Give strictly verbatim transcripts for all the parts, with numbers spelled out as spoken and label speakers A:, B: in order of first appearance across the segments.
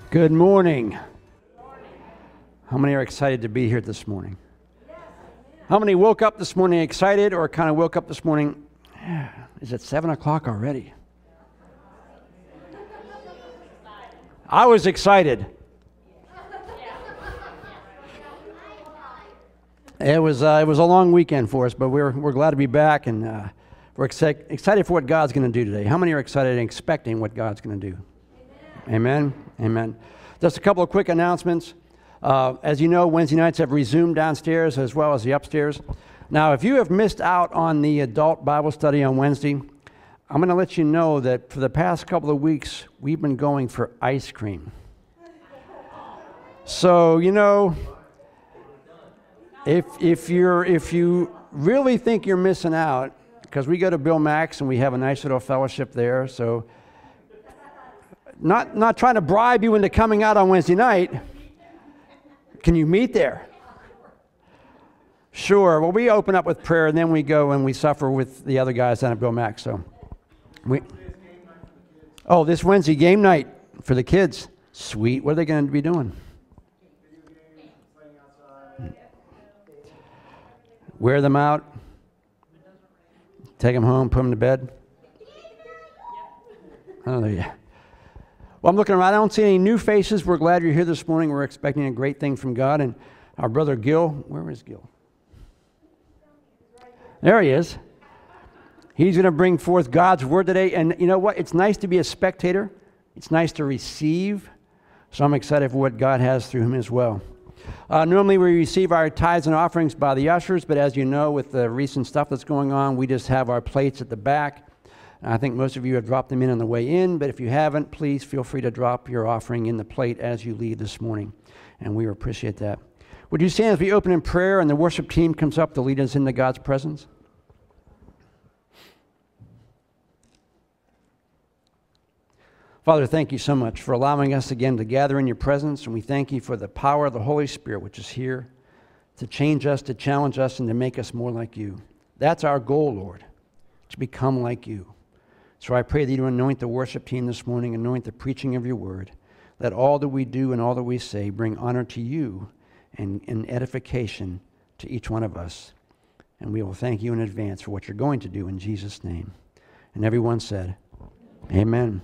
A: Good morning. How many are excited to be here this morning? How many woke up this morning excited or kind of woke up this morning, is it seven o'clock already? I was excited. It was uh, it was a long weekend for us, but we're we're glad to be back, and uh, we're exci- excited for what God's going to do today. How many are excited and expecting what God's going to do? Amen. Amen. Amen. Just a couple of quick announcements. Uh, as you know, Wednesday nights have resumed downstairs as well as the upstairs. Now, if you have missed out on the adult Bible study on Wednesday, I'm going to let you know that for the past couple of weeks, we've been going for ice cream. So, you know, if if you're if you really think you're missing out, because we go to Bill Max and we have a nice little fellowship there, so not not trying to bribe you into coming out on Wednesday night. Can you meet there? Sure. Well, we open up with prayer, and then we go and we suffer with the other guys down at Bill Max. So, we. Oh, this Wednesday game night for the kids. Sweet. What are they going to be doing? Wear them out. Take them home. Put them to bed. Oh, yeah. Well, I'm looking around. I don't see any new faces. We're glad you're here this morning. We're expecting a great thing from God. And our brother Gil, where is Gil? There he is. He's going to bring forth God's word today. And you know what? It's nice to be a spectator. It's nice to receive. So I'm excited for what God has through him as well. Uh, normally we receive our tithes and offerings by the ushers, but as you know, with the recent stuff that's going on, we just have our plates at the back. I think most of you have dropped them in on the way in, but if you haven't, please feel free to drop your offering in the plate as you leave this morning, and we appreciate that. Would you stand as we open in prayer and the worship team comes up to lead us into God's presence? Father, thank you so much for allowing us again to gather in your presence, and we thank you for the power of the Holy Spirit, which is here to change us, to challenge us, and to make us more like you. That's our goal, Lord, to become like you. So I pray that you anoint the worship team this morning, anoint the preaching of your word. Let all that we do and all that we say bring honor to you and, and edification to each one of us. And we will thank you in advance for what you're going to do in Jesus' name. And everyone said, amen.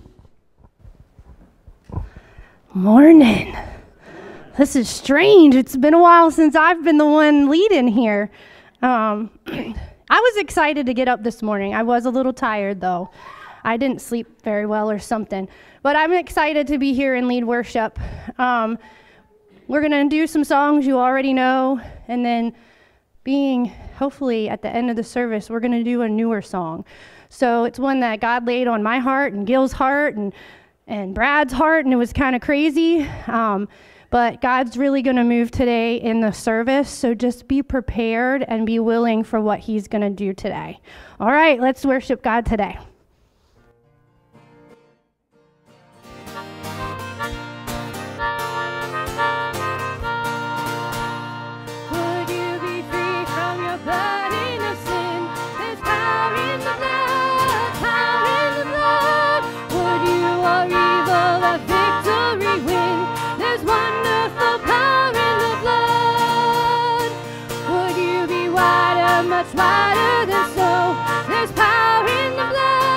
B: Morning. This is strange. It's been a while since I've been the one leading here. Um, I was excited to get up this morning. I was a little tired, though. I didn't sleep very well or something. But I'm excited to be here and lead worship. Um, we're going to do some songs you already know, and then being, hopefully, at the end of the service, we're going to do a newer song. So it's one that God laid on my heart and Gil's heart and, and Brad's heart, and it was kind of crazy. Um, but God's really going to move today in the service, so just be prepared and be willing for what he's going to do today. All right, let's worship God today.
C: Much wider than snow. There's power in the blood.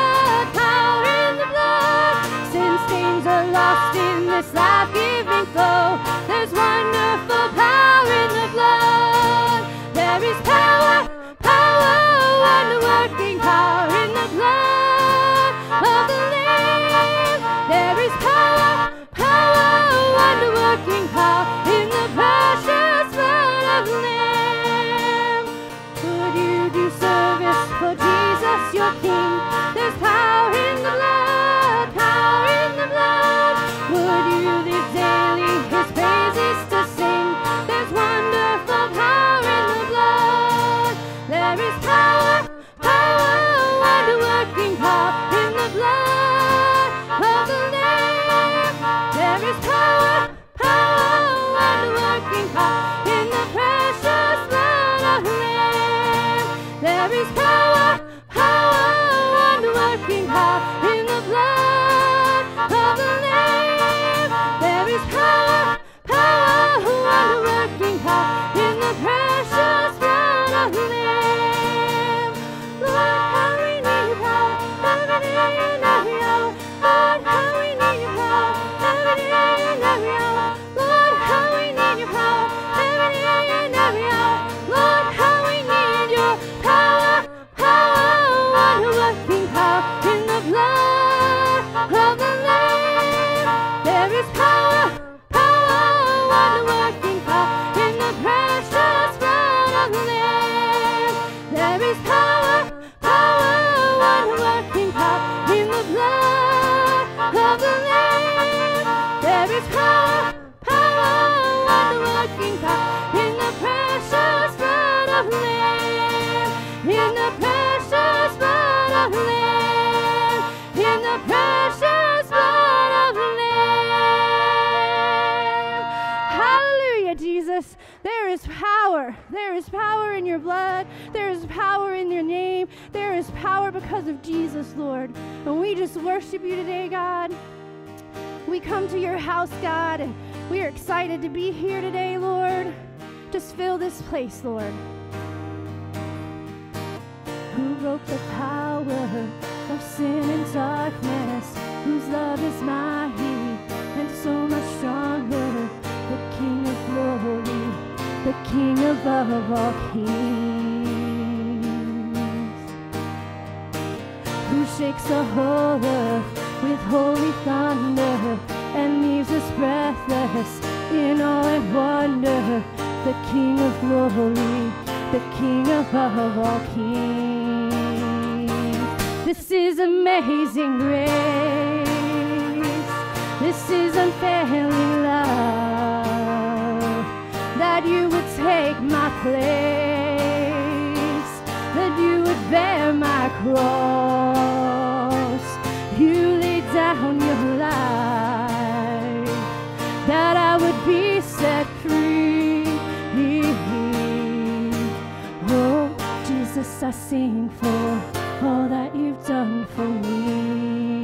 B: is power in your blood. There is power in your name. There is power because of Jesus, Lord. And we just worship you today, God. We come to your house, God, and we are excited to be here today, Lord. Just fill this place, Lord. Who broke the power of sin and darkness, whose love is mighty and so much stronger, the King of glory, the King above all kings, who shakes the whole earth with holy thunder and leaves us breathless in awe and wonder, the King of glory, the King above all kings. This is amazing grace. This is unfailing love, that you would take my place, that you would bear my cross. You laid down your life, that I would be set free. Oh, Jesus, I sing for all that you've done for me.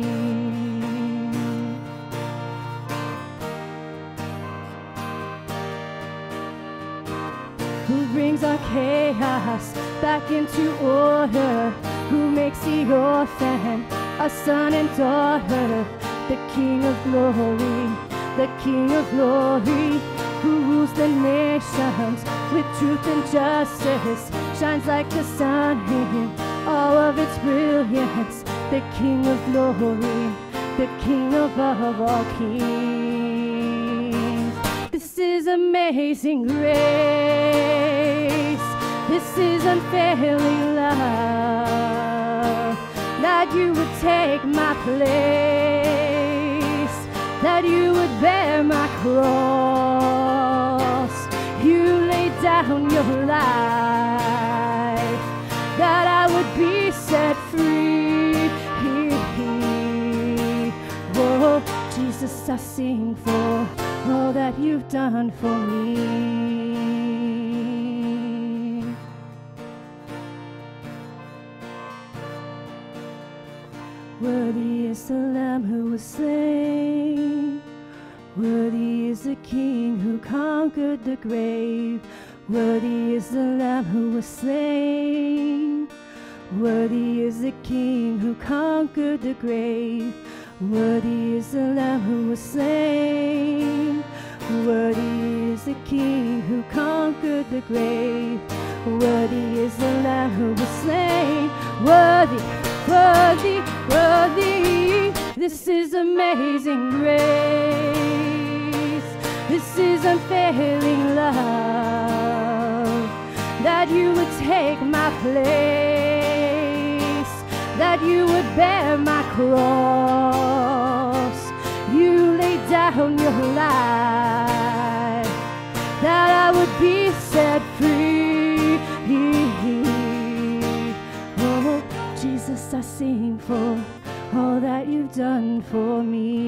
B: Who brings our chaos back into order, who makes the orphan a son and daughter, the King of glory, the King of glory, who rules the nations with truth and justice, shines like the sun in all of its brilliance, the King of glory, the King above all kings. This is amazing grace. This is unfailing love, that you would take my place, that you would bear my cross. You laid down your life, that I would be set free. Oh, Jesus, I sing for all that you've done for me. Worthy is the Lamb who was slain. Worthy is the King who conquered the grave. Worthy is the Lamb who was slain. Worthy is the King who conquered the grave. Worthy is the Lamb who was slain. Worthy is the King who conquered the grave. Worthy is the Lamb who was slain. Worthy, worthy, worthy. This is amazing grace. This is unfailing love, that you would take my place, that you would bear my cross. You laid down your life, that I would be set free. Oh, Jesus, I sing for all that you've done for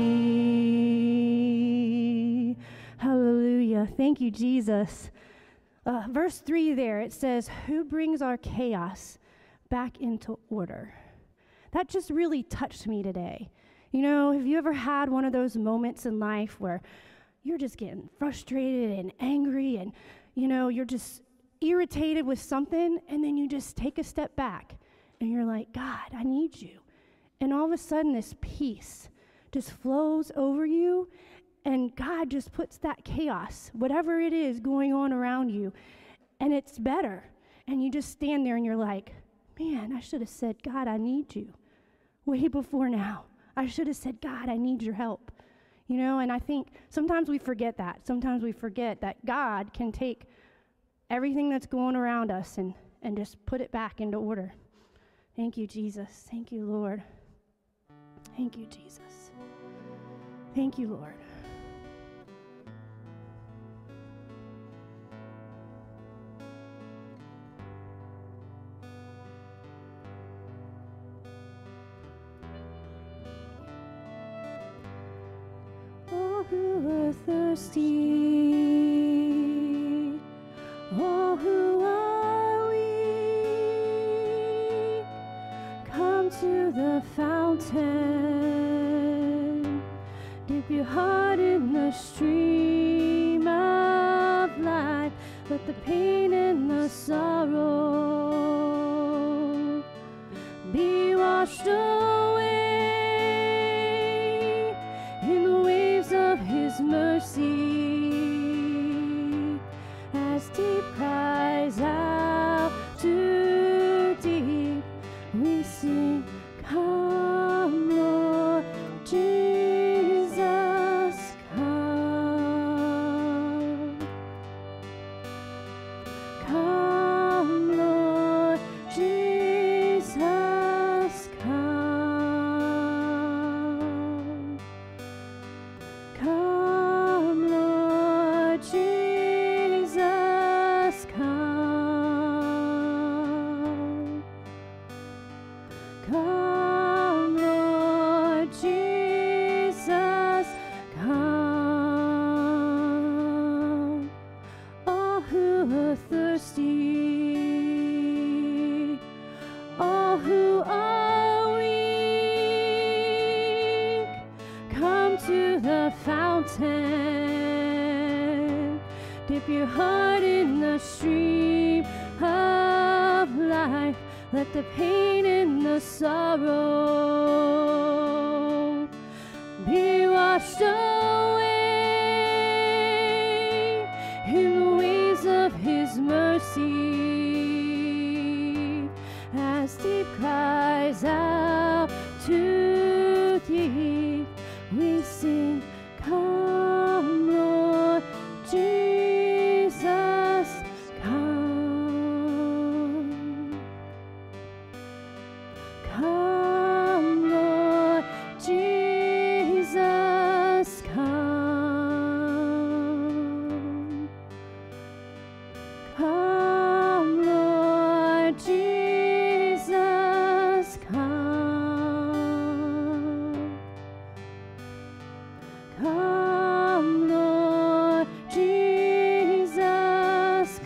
B: me. Hallelujah. Thank you, Jesus. Uh, verse three there, it says, who brings our chaos back into order? That just really touched me today. You know, have you ever had one of those moments in life where you're just getting frustrated and angry and, you know, you're just irritated with something, and then you just take a step back and you're like, God, I need you. And all of a sudden this peace just flows over you, and God just puts that chaos, whatever it is going on around you, and it's better. And you just stand there and you're like, man, I should have said, God, I need you way before now. I should have said, God, I need your help. You know, and I think sometimes we forget that. Sometimes we forget that God can take everything that's going around us and, and just put it back into order. Thank you, Jesus. Thank you, Lord. Thank you, Jesus. Thank you, Lord. All who are thirsty, all who are to the fountain. Dip your heart in the stream of life. Let the pain and the sorrow be washed away in the waves of His mercy. As deep cries out to deep, we sing, come, Lord Jesus, come. Come, Lord Jesus, come. Come, Lord Jesus, come. Come, Lord Jesus, come. All who are thirsty, all who are weak, come to the fountain. Dip your heart in the stream of life. Let the pain and the sorrow be washed away in the waves of His mercy. As deep cries out to deep, we sing, come, Lord Jesus, come. Come, Lord Jesus, come. Come, Lord Jesus, come. Come, Lord Jesus,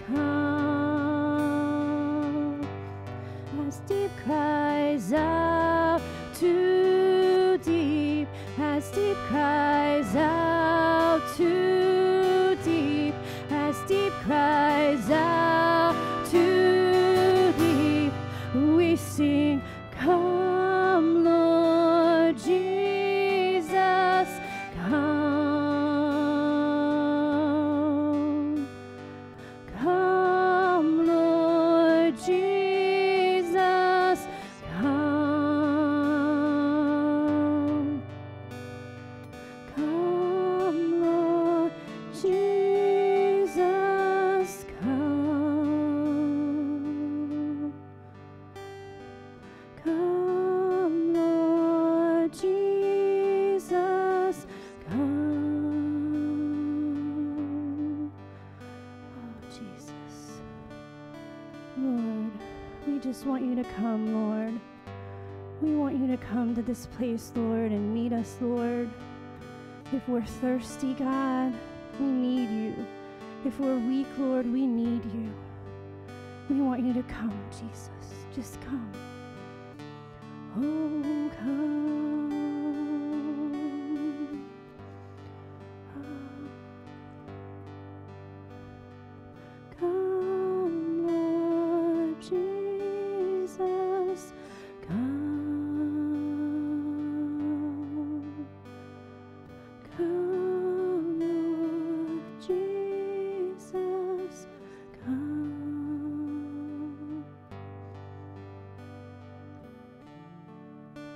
B: come. As deep cries out to deep, as deep cries out to deep, as deep cries out to deep, we sing, come, Lord Jesus, come. Come, Lord Jesus, come. Come, Lord Jesus, come. Come, Lord Jesus, come. Oh, Jesus. Lord, we just want you to come, Lord. We want you to come to this place, Lord, and meet us, Lord. If we're thirsty, God, we need you. If we're weak, Lord, we need you. We want you to come, Jesus. Just come. Oh, come. Oh. Come, Lord Jesus, come. Come, Lord Jesus, come.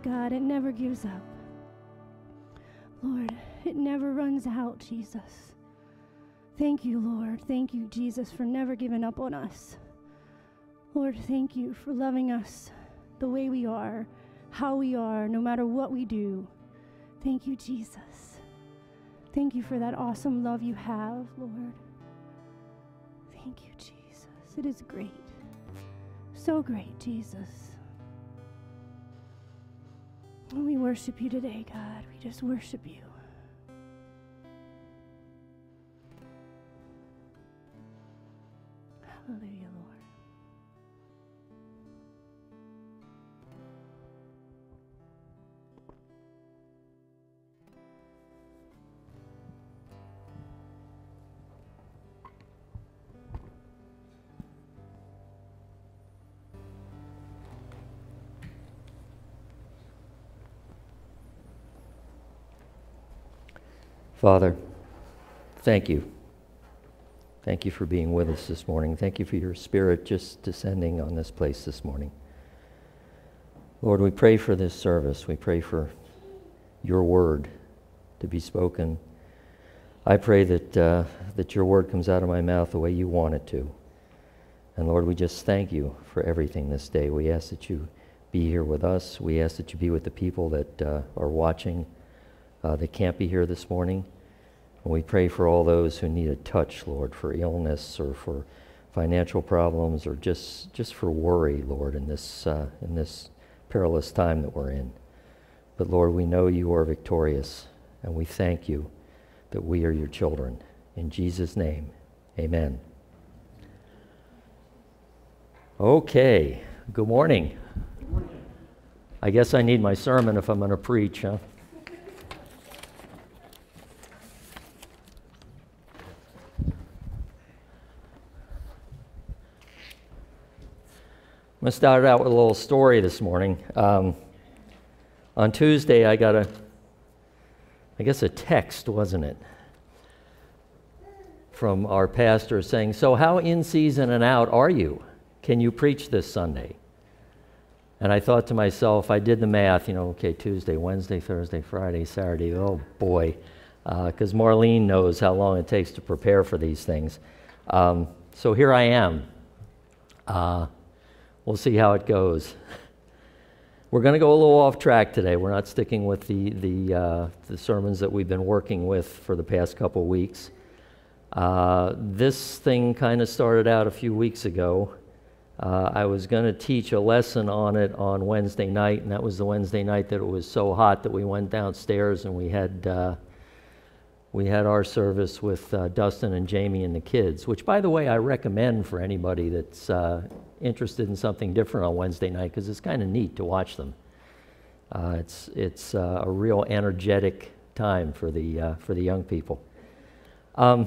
B: love, God, it never gives up. Lord, it never runs out, Jesus. Thank you, Lord. Thank you, Jesus, for never giving up on us. Lord, thank you for loving us the way we are, how we are, no matter what we do. Thank you, Jesus. Thank you for that awesome love you have, Lord. Thank you, Jesus. It is great. So great, Jesus. And we worship you today, God. We just worship you. Hallelujah, Lord.
C: Father, thank you. Thank you for being with us this morning. Thank you for your Spirit just descending on this place this morning. Lord, we pray for this service. We pray for your word to be spoken. I pray that uh, that your word comes out of my mouth the way you want it to. And Lord, we just thank you for everything this day. We ask that you be here with us. We ask that you be with the people that uh, are watching uh, that can't be here this morning. And we pray for all those who need a touch, Lord, for illness or for financial problems or just just for worry, Lord, in this uh, in this perilous time that we're in. But Lord, we know you are victorious, and we thank you that we are your children. In Jesus' name, amen. Okay, good morning.
A: Good morning.
C: I guess I need my sermon if I'm going to preach, huh? I'm going to start out with a little story this morning. Um, on Tuesday, I got a, I guess a text, wasn't it, from our pastor saying, "So how in season and out are you? Can you preach this Sunday?" And I thought to myself, I did the math, you know, okay, Tuesday, Wednesday, Thursday, Friday, Saturday, oh boy, because uh, Marlene knows how long it takes to prepare for these things. Um, so here I am. Uh, We'll see how it goes. We're going to go a little off track today. We're not sticking with the the, uh, the sermons that we've been working with for the past couple weeks. Uh, this thing kind of started out a few weeks ago. Uh, I was going to teach a lesson on it on Wednesday night, and that was the Wednesday night that it was so hot that we went downstairs and we had uh, we had our service with uh, Dustin and Jamie and the kids, which, by the way, I recommend for anybody that's uh, interested in something different on Wednesday night, because it's kind of neat to watch them. Uh, it's it's uh, a real energetic time for the uh, for the young people. Um,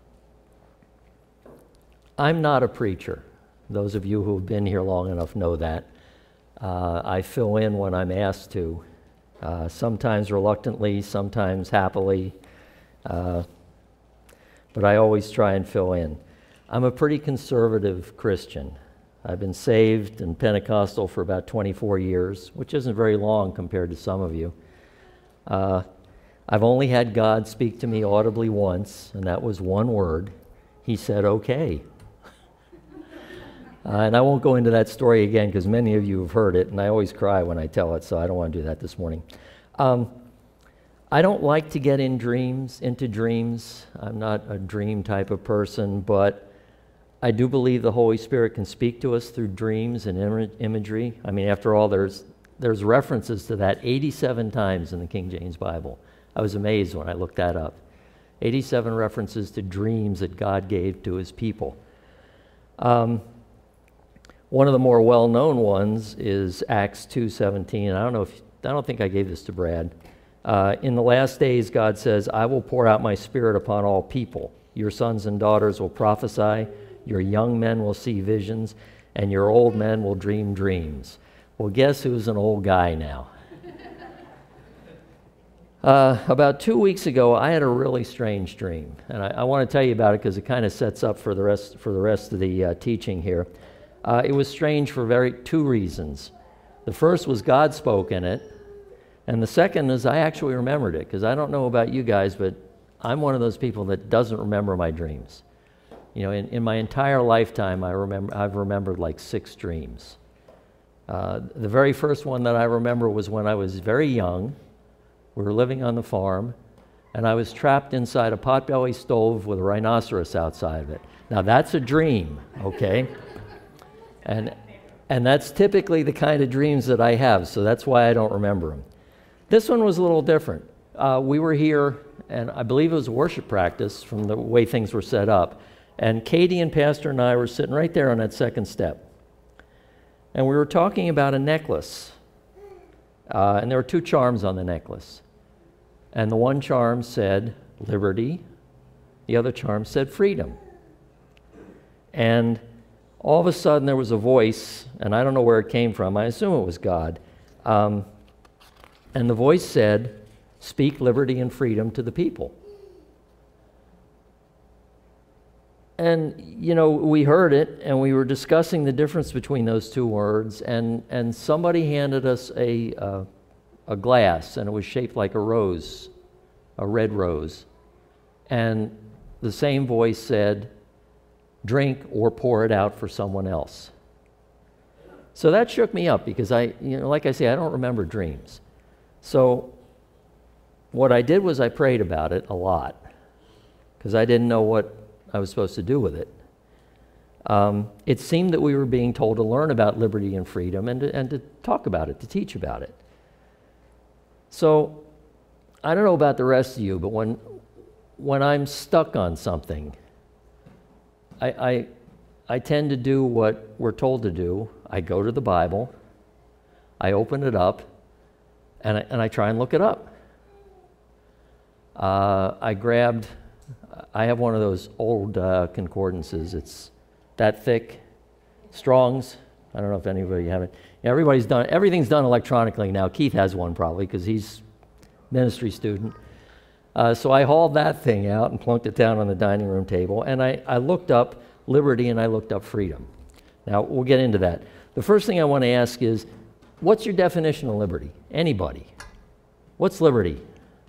C: I'm not a preacher. Those of you who have been here long enough know that. Uh, I fill in when I'm asked to, uh, sometimes reluctantly, sometimes happily, uh, but I always try and fill in. I'm a pretty conservative Christian. I've been saved and Pentecostal for about twenty-four years, which isn't very long compared to some of you. Uh, I've only had God speak to me audibly once, and that was one word. He said, "Okay." Uh, and I won't go into that story again because many of you have heard it, and I always cry when I tell it, so I don't want to do that this morning. Um, I don't like to get in dreams, into dreams. I'm not a dream type of person, but I do believe the Holy Spirit can speak to us through dreams and im- imagery. I mean, after all, there's there's references to that eighty-seven times in the King James Bible. I was amazed when I looked that up. eighty-seven references to dreams that God gave to his people. Um, one of the more well-known ones is Acts two seventeen. I don't know if I don't think I gave this to Brad. Uh, in the last days, God says, "I will pour out my Spirit upon all people. Your sons and daughters will prophesy. Your young men will see visions, and your old men will dream dreams." Well, guess who's an old guy now? uh, about two weeks ago, I had a really strange dream, and I, I want to tell you about it because it kind of sets up for the rest for the rest of the uh, teaching here. Uh, it was strange for very two reasons. The first was God spoke in it, And the second is I actually remembered it, because I don't know about you guys, but I'm one of those people that doesn't remember my dreams. You know, in, in my entire lifetime, I remember, I've remembered like six dreams. Uh, the very first one that I remember was when I was very young. We were living on the farm, and I was trapped inside a potbelly stove with a rhinoceros outside of it. Now, that's a dream, okay? And, and that's typically the kind of dreams that I have, so that's why I don't remember them. This one was a little different. Uh, we were here, and I believe it was a worship practice from the way things were set up. And Katie and Pastor and I were sitting right there on that second step. And we were talking about a necklace. Uh, and there were two charms on the necklace. And the one charm said liberty. The other charm said freedom. And all of a sudden there was a voice, and I don't know where it came from. I assume it was God. Um, and the voice said, "Speak liberty and freedom to the people." And, you know, we heard it, and we were discussing the difference between those two words, and, and somebody handed us a, uh, a glass, and it was shaped like a rose, a red rose. And the same voice said, "Drink or pour it out for someone else." So that shook me up, because I, you know, like I say, I don't remember dreams. So what I did was I prayed about it a lot, because I didn't know what I was supposed to do with it. Um, it seemed that we were being told to learn about liberty and freedom and to, and to talk about it, to teach about it. So I don't know about the rest of you, but when, when I'm stuck on something, I, I, I tend to do what we're told to do. I go to the Bible, I open it up, and I, and I try and look it up. Uh, I grabbed I have one of those old uh, concordances. It's that thick, Strong's. I don't know if anybody have it. Yeah, everybody's done. Everything's done electronically now. Keith has one probably because he's a ministry student. Uh, so I hauled that thing out and plunked it down on the dining room table, and I, I looked up liberty and I looked up freedom. Now we'll get into that. The first thing I want to ask is, what's your definition of liberty? Anybody? What's liberty?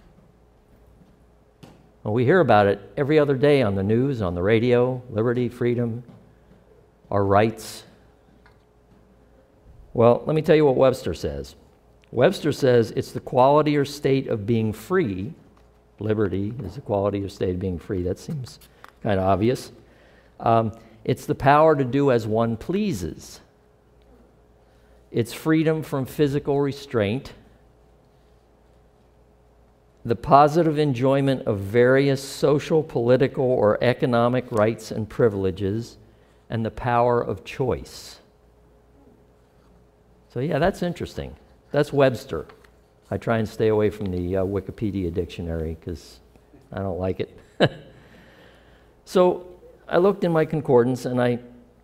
C: Well, we hear about it every other day on the news, on the radio, liberty, freedom, our rights. Well, let me tell you what Webster says. Webster says it's the quality or state of being free. Liberty is the quality or state of being free. That seems kind of obvious. Um, it's the power to do as one pleases. It's freedom from physical restraint. The positive enjoyment of various social, political, or economic rights and privileges, and the power of choice. So yeah, that's interesting. That's Webster. I try and stay away from the uh, Wikipedia dictionary because I don't like it. So I looked in my concordance and I,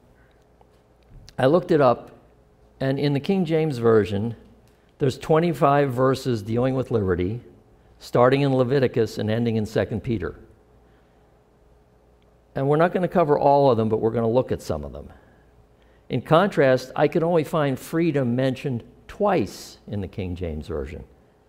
C: I looked it up, and in the King James Version, there's twenty-five verses dealing with liberty, starting in Leviticus and ending in Second Peter. And we're not going to cover all of them, but we're going to look at some of them. In contrast, I could only find freedom mentioned twice in the King James Version.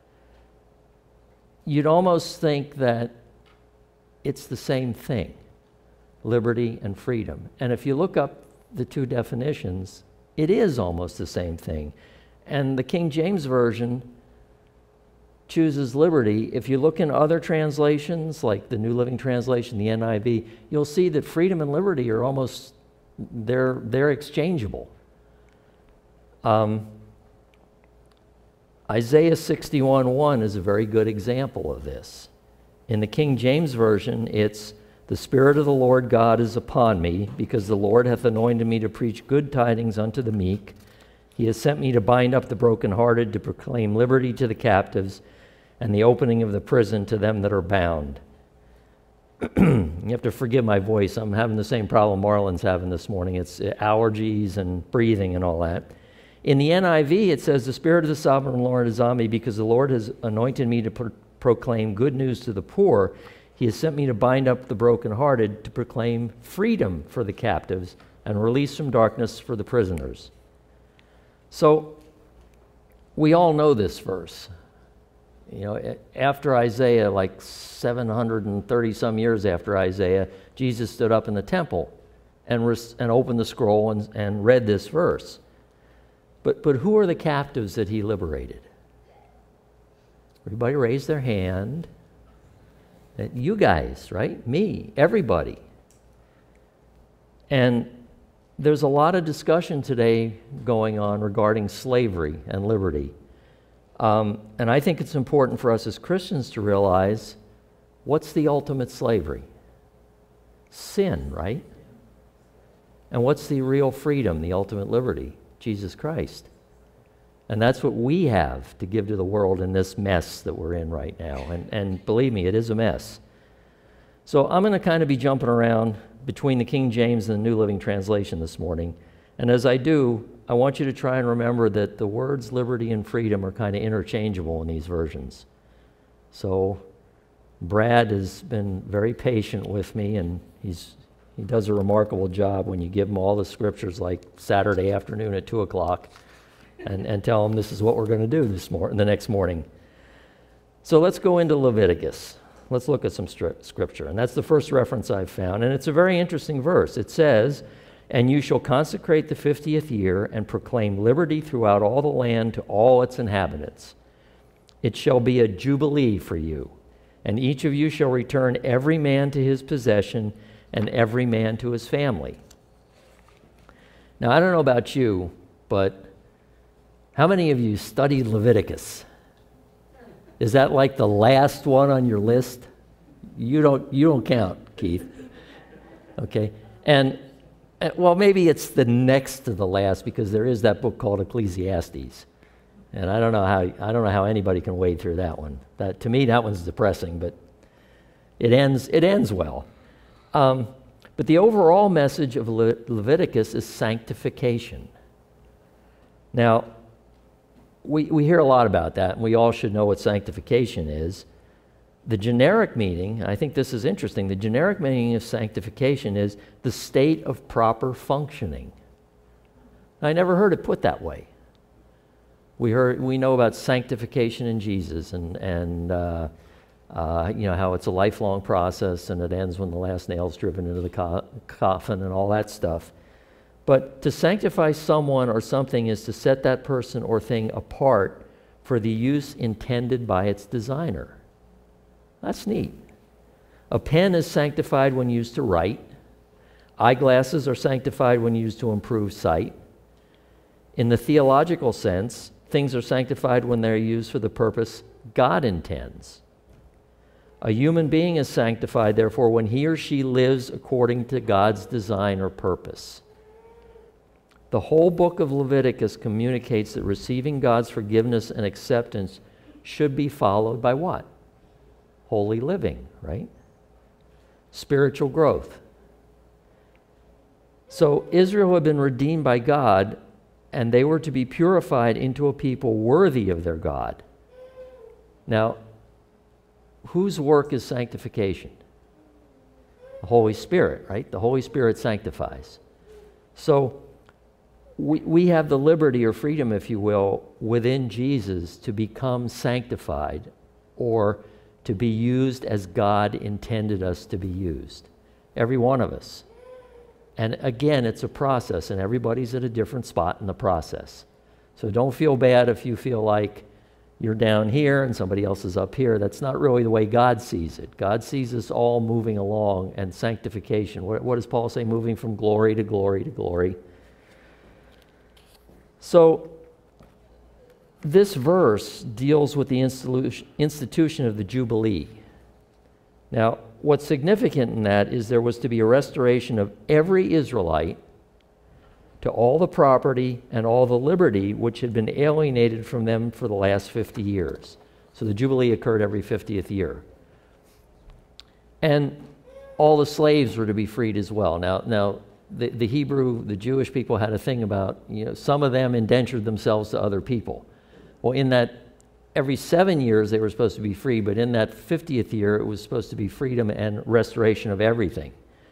C: You'd almost think that it's the same thing, liberty and freedom. And if you look up the two definitions, it is almost the same thing. And the King James Version chooses liberty. If you look in other translations, like the New Living Translation, the N I V, you'll see that freedom and liberty are almost, they're, they're exchangeable. Um, Isaiah sixty-one one is a very good example of this. In the King James Version, it's, "The Spirit of the Lord God is upon me, because the Lord hath anointed me to preach good tidings unto the meek. He has sent me to bind up the brokenhearted, to proclaim liberty to the captives, and the opening of the prison to them that are bound." You have to forgive my voice. I'm having the same problem Marlon's having this morning. It's allergies and breathing and all that. In the N I V, it says, "The Spirit of the Sovereign Lord is on me, because the Lord has anointed me to pro- proclaim good news to the poor. He has sent me to bind up the brokenhearted, to proclaim freedom for the captives, and release from darkness for the prisoners." So we all know this verse. You know, after Isaiah, like seven hundred thirty some years after Isaiah, Jesus stood up in the temple and, res- and opened the scroll and, and read this verse. But, but who are the captives that he liberated? Everybody raised their hand. You guys, right? Me, everybody. And there's a lot of discussion today going on regarding slavery and liberty. Um, and I think it's important for us as Christians to realize, what's the ultimate slavery? Sin, right? And what's the real freedom, the ultimate liberty? Jesus Christ. And that's what we have to give to the world in this mess that we're in right now. And, and believe me, it is a mess. So I'm going to kind of be jumping around between the King James and the New Living Translation this morning. And as I do, I want you to try and remember that the words liberty and freedom are kind of interchangeable in these versions. So Brad has been very patient with me, and he's he does a remarkable job when you give him all the scriptures like Saturday afternoon at two o'clock and, and tell him this is what we're going to do this mor- the next morning. So let's go into Leviticus. Let's look at some stri- scripture. And that's the first reference I've found. And it's a very interesting verse. It says, "And you shall consecrate the fiftieth year and proclaim liberty throughout all the land to all its inhabitants. It shall be a jubilee for you, and each of you shall return every man to his possession and every man to his family." Now, I don't know about you, but how many of you studied Leviticus? Is that like the last one on your list? You don't, you don't count, Keith. Okay. And, uh, well, maybe it's the next to the last, because there is that book called Ecclesiastes. And I don't know how, I don't know how anybody can wade through that one. That, to me, that one's depressing, but it ends, it ends well. Um, but the overall message of Le- Leviticus is sanctification. Now, we, we hear a lot about that, and we all should know what sanctification is. The generic meaning, I think this is interesting, the generic meaning of sanctification is the state of proper functioning. I never heard it put that way. We heard, we know about sanctification in Jesus, and, and uh, uh, you know, how it's a lifelong process, and it ends when the last nail's driven into the co- coffin and all that stuff. But to sanctify someone or something is to set that person or thing apart for the use intended by its designer. That's neat. A pen is sanctified when used to write. Eyeglasses are sanctified when used to improve sight. In the theological sense, things are sanctified when they're used for the purpose God intends. A human being is sanctified, therefore, when he or she lives according to God's design or purpose. The whole book of Leviticus communicates that receiving God's forgiveness and acceptance should be followed by what? Holy living, right? Spiritual growth. So Israel had been redeemed by God, and they were to be purified into a people worthy of their God. Now, whose work is sanctification? The Holy Spirit, right? The Holy Spirit sanctifies. So we, we have the liberty or freedom, if you will, within Jesus to become sanctified, or to be used as God intended us to be used. Every one of us. And again, it's a process, and everybody's at a different spot in the process. So don't feel bad if you feel like you're down here and somebody else is up here. That's not really the way God sees it. God sees us all moving along, and sanctification. What, what does Paul say? Moving from glory to glory to glory. So this verse deals with the institution of the Jubilee. Now, what's significant in that is there was to be a restoration of every Israelite to all the property and all the liberty which had been alienated from them for the last fifty years. So the Jubilee occurred every fiftieth year. And all the slaves were to be freed as well. Now, now the, the Hebrew, the Jewish people had a thing about, you know, some of them indentured themselves to other people. Well, in that, every seven years they were supposed to be free, but in that fiftieth year it was supposed to be freedom and restoration of everything.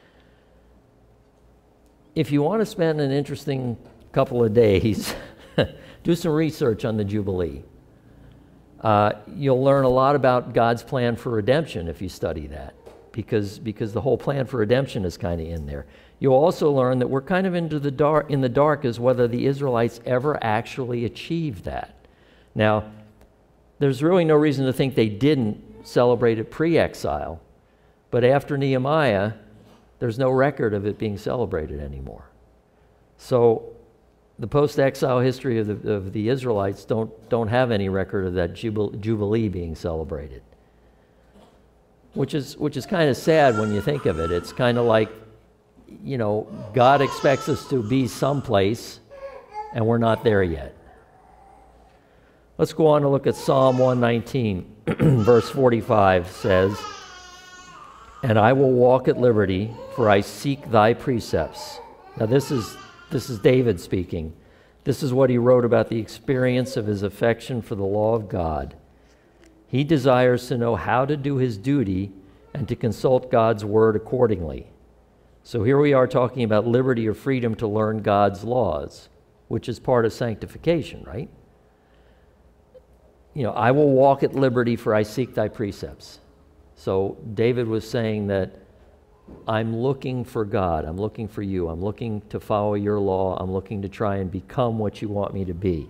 C: If you want to spend an interesting couple of days, do some research on the Jubilee. Uh, you'll learn a lot about God's plan for redemption if you study that, because, because the whole plan for redemption is kind of in there. You'll also learn that we're kind of into the dark, in the dark as whether the Israelites ever actually achieved that. Now, there's really no reason to think they didn't celebrate it pre-exile, but after Nehemiah, there's no record of it being celebrated anymore. So the post-exile history of the, of the Israelites don't, don't have any record of that jubil, Jubilee being celebrated, which is, which is kind of sad when you think of it. It's kind of like, you know, God expects us to be someplace, and we're not there yet. Let's go on to look at Psalm one nineteen, verse forty-five says, "And I will walk at liberty, for I seek thy precepts." Now this is, this is David speaking. This is what he wrote about the experience of his affection for the law of God. He desires to know how to do his duty and to consult God's word accordingly. So here we are talking about liberty or freedom to learn God's laws, which is part of sanctification, right? You know, I will walk at liberty, for I seek thy precepts. So David was saying that I'm looking for God. I'm looking for you. I'm looking to follow your law. I'm looking to try and become what you want me to be.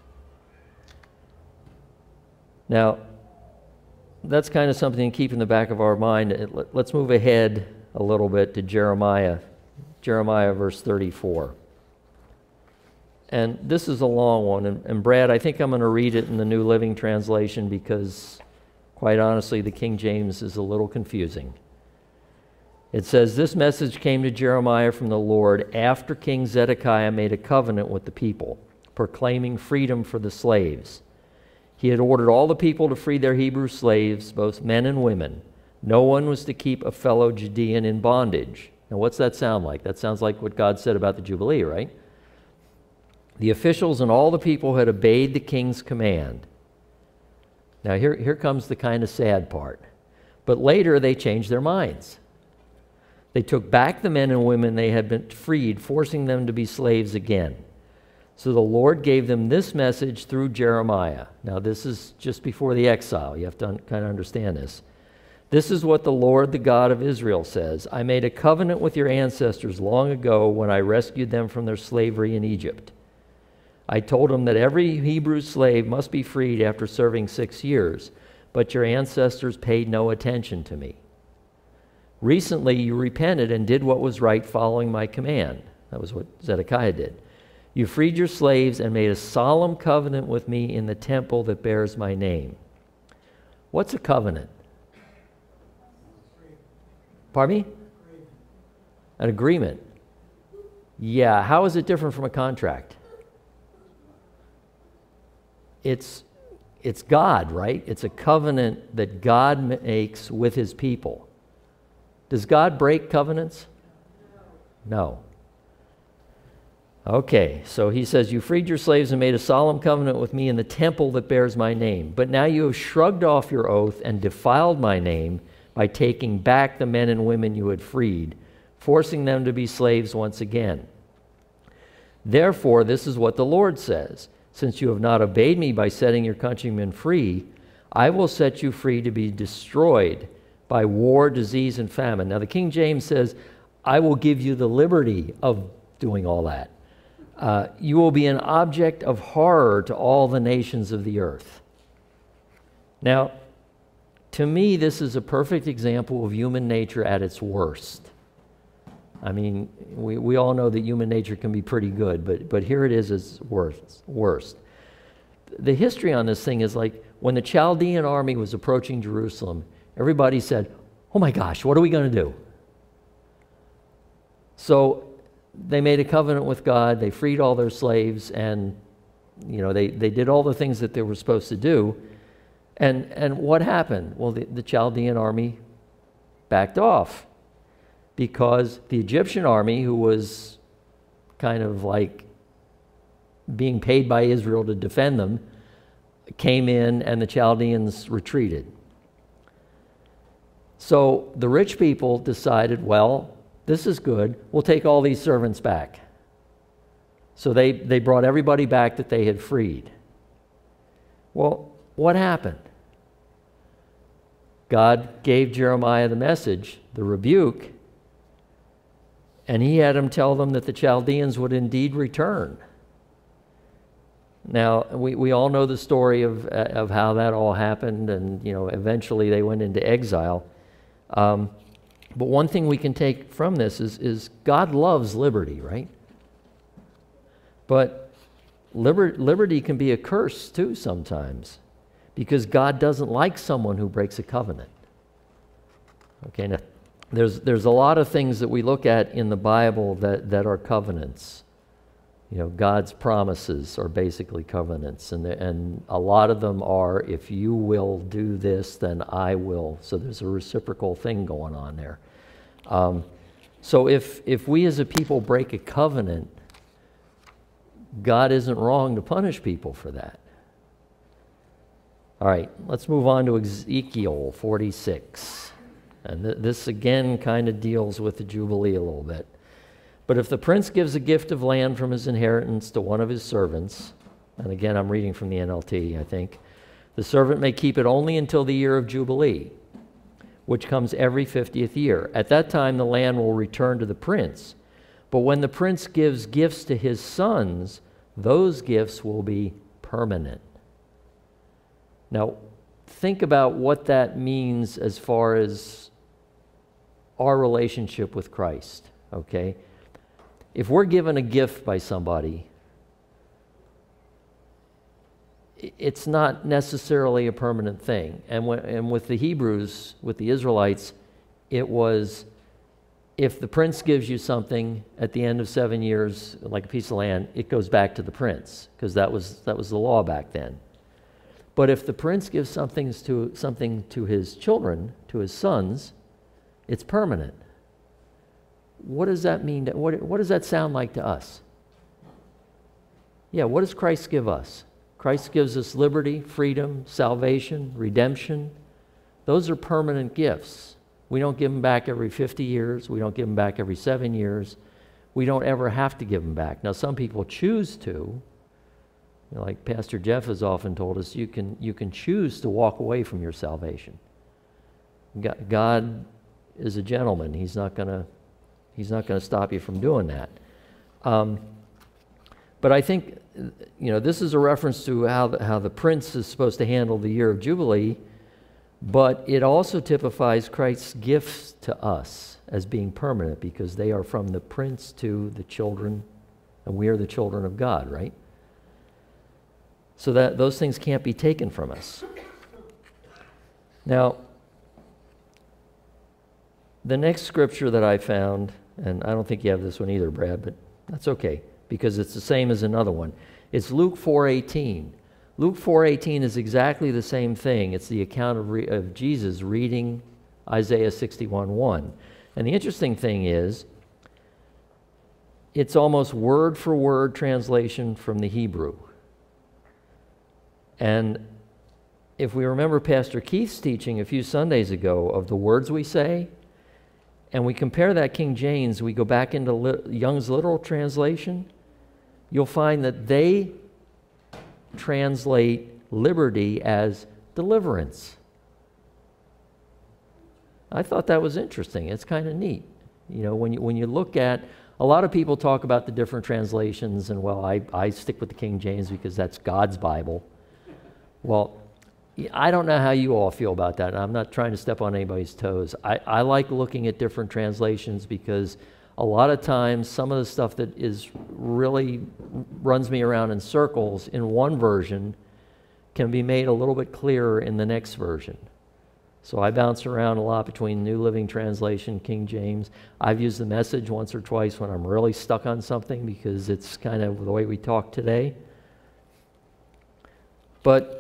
C: Now, that's kind of something to keep in the back of our mind. Let's move ahead a little bit to Jeremiah, Jeremiah verse thirty-four. And this is a long one. And, and Brad, I think I'm going to read it in the New Living Translation because, quite honestly, the King James is a little confusing. It says, "This message came to Jeremiah from the Lord after King Zedekiah made a covenant with the people, proclaiming freedom for the slaves. He had ordered all the people to free their Hebrew slaves, both men and women. No one was to keep a fellow Judean in bondage." Now, what's that sound like? That sounds like what God said about the Jubilee, right? "The officials and all the people had obeyed the king's command." Now, here, here comes the kind of sad part. "But later they changed their minds. They took back the men and women they had been freed, forcing them to be slaves again. So the Lord gave them this message through Jeremiah." Now, this is just before the exile. You have to un- kind of understand this. "This is what the Lord, the God of Israel, says. I made a covenant with your ancestors long ago when I rescued them from their slavery in Egypt. I told them that every Hebrew slave must be freed after serving six years, but your ancestors paid no attention to me. Recently, you repented and did what was right following my command." That was what Zedekiah did. "You freed your slaves and made a solemn covenant with me in the temple that bears my name." What's a covenant? Pardon me? An agreement. Yeah, how is it different from a contract? It's, it's God, right? It's a covenant that God makes with his people. Does God break covenants? No. Okay, so he says, "You freed your slaves and made a solemn covenant with me in the temple that bears my name. But now you have shrugged off your oath and defiled my name by taking back the men and women you had freed, forcing them to be slaves once again. Therefore, this is what the Lord says. Since you have not obeyed me by setting your countrymen free, I will set you free to be destroyed by war, disease, and famine." Now, the King James says, "I will give you the liberty of doing all that. Uh, you will be an object of horror to all the nations of the earth." Now, to me, this is a perfect example of human nature at its worst. I mean, we, we all know that human nature can be pretty good, but, but here it is its worst, worst. The history on this thing is like when the Chaldean army was approaching Jerusalem, everybody said, "Oh my gosh, what are we going to do?" So they made a covenant with God, they freed all their slaves, and you know, they, they did all the things that they were supposed to do. And, and what happened? Well, the, the Chaldean army backed off because the Egyptian army, who was kind of like being paid by Israel to defend them, came in and the Chaldeans retreated. So the rich people decided, well, this is good. We'll take all these servants back. So they, they brought everybody back that they had freed. Well, what happened? God gave Jeremiah the message, the rebuke, and he had him tell them that the Chaldeans would indeed return. Now, we, we all know the story of, of how that all happened, and, you know, eventually they went into exile. Um, but one thing we can take from this is, is God loves liberty, right? But liber, liberty can be a curse, too, sometimes, because God doesn't like someone who breaks a covenant. Okay, now, there's, there's a lot of things that we look at in the Bible that, that are covenants. You know, God's promises are basically covenants, and, and a lot of them are, if you will do this, then I will. So there's a reciprocal thing going on there. Um, so if, if we as a people break a covenant, God isn't wrong to punish people for that. All right, let's move on to Ezekiel forty-six. And th this again kind of deals with the Jubilee a little bit. But if the prince gives a gift of land from his inheritance to one of his servants, and again I'm reading from the N L T, I think, the servant may keep it only until the year of Jubilee, which comes every fiftieth year. At that time the land will return to the prince. But when the prince gives gifts to his sons, those gifts will be permanent. Now, think about what that means as far as our relationship with Christ, okay? If we're given a gift by somebody, it's not necessarily a permanent thing. And, when, and with the Hebrews, with the Israelites, it was, if the prince gives you something at the end of seven years, like a piece of land, it goes back to the prince, because that was, that was the law back then. But if the prince gives something to, something to his children, to his sons, it's permanent. What does that mean? To, what, what does that sound like to us? Yeah, what does Christ give us? Christ gives us liberty, freedom, salvation, redemption. Those are permanent gifts. We don't give them back every fifty years. We don't give them back every seven years. We don't ever have to give them back. Now, some people choose to. Like Pastor Jeff has often told us, you can, you can choose to walk away from your salvation. God is a gentleman. He's not going to he's not going to stop you from doing that. Um, but I think, you know, this is a reference to how the, how the prince is supposed to handle the year of Jubilee, but it also typifies Christ's gifts to us as being permanent, because they are from the prince to the children, and we are the children of God, right? So that those things can't be taken from us. Now, the next scripture that I found, and I don't think you have this one either, Brad, but that's okay, because it's the same as another one. It's Luke four eighteen. Luke four eighteen is exactly the same thing. It's the account of, re of Jesus reading Isaiah sixty-one one. And the interesting thing is, it's almost word for word translation from the Hebrew. And if we remember Pastor Keith's teaching a few Sundays ago of the words we say, and we compare that King James, we go back into Li Young's literal translation, you'll find that they translate liberty as deliverance. I thought that was interesting. It's kind of neat. You know, when you, when you look at, a lot of people talk about the different translations, and well, I, I stick with the King James because that's God's Bible. Well, I don't know how you all feel about that. I'm not trying to step on anybody's toes. I, I like looking at different translations, because a lot of times some of the stuff that is really runs me around in circles in one version can be made a little bit clearer in the next version. So I bounce around a lot between New Living Translation, King James. I've used the Message once or twice when I'm really stuck on something, because it's kind of the way we talk today. But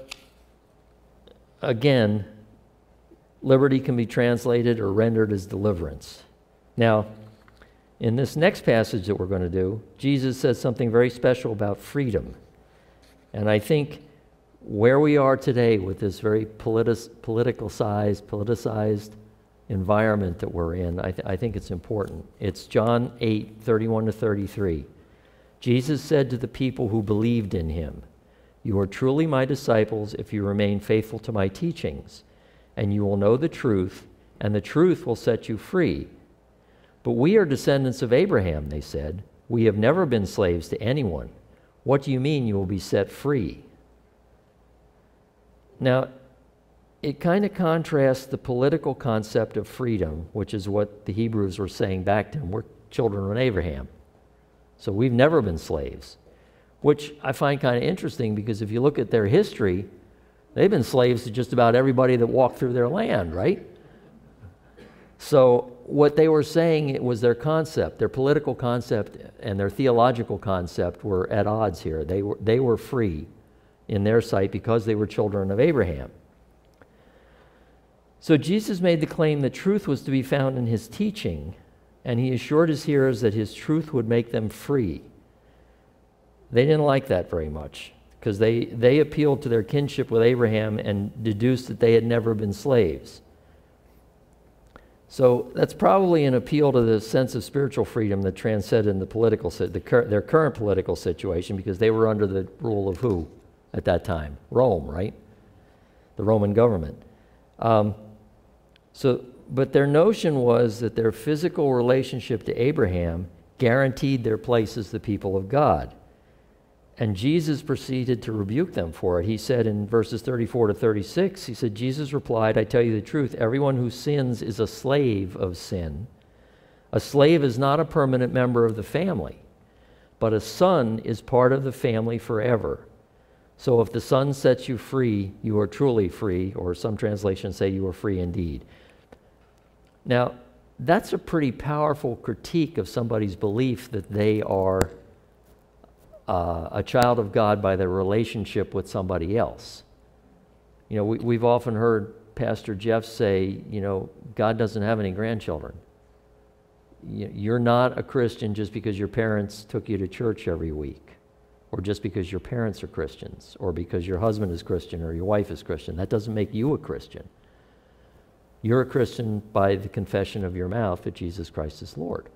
C: again, liberty can be translated or rendered as deliverance. Now, in this next passage that we're going to do, Jesus says something very special about freedom. And I think where we are today with this very politic, politicalized, politicized environment that we're in, I, th I think it's important. It's John eight, thirty-one to thirty-three. Jesus said to the people who believed in him, You are truly my disciples if you remain faithful to my teachings, and you will know the truth, and the truth will set you free. But we are descendants of Abraham, they said. We have never been slaves to anyone. What do you mean you will be set free? Now, it kind of contrasts the political concept of freedom, which is what the Hebrews were saying back to him. We're children of Abraham, so we've never been slaves, which I find kind of interesting because if you look at their history, they've been slaves to just about everybody that walked through their land, right? So what they were saying it was their concept, their political concept and their theological concept were at odds here. They were, they were free in their sight because they were children of Abraham. So Jesus made the claim that truth was to be found in his teaching, and he assured his hearers that his truth would make them free. They didn't like that very much because they, they appealed to their kinship with Abraham and deduced that they had never been slaves. So that's probably an appeal to the sense of spiritual freedom that transcended the political, the cur- their current political situation, because they were under the rule of who at that time? Rome, right? The Roman government. Um, so, but their notion was that their physical relationship to Abraham guaranteed their place as the people of God. And Jesus proceeded to rebuke them for it. He said in verses thirty-four to thirty-six, he said, Jesus replied, I tell you the truth, everyone who sins is a slave of sin. A slave is not a permanent member of the family, but a son is part of the family forever. So if the Son sets you free, you are truly free, or some translations say you are free indeed. Now, that's a pretty powerful critique of somebody's belief that they are uh, a child of God by their relationship with somebody else. You know, we, we've often heard Pastor Jeff say, you know, God doesn't have any grandchildren. You're not a Christian just because your parents took you to church every week, or just because your parents are Christians, or because your husband is Christian or your wife is Christian. That doesn't make you a Christian. You're a Christian by the confession of your mouth that Jesus Christ is Lord.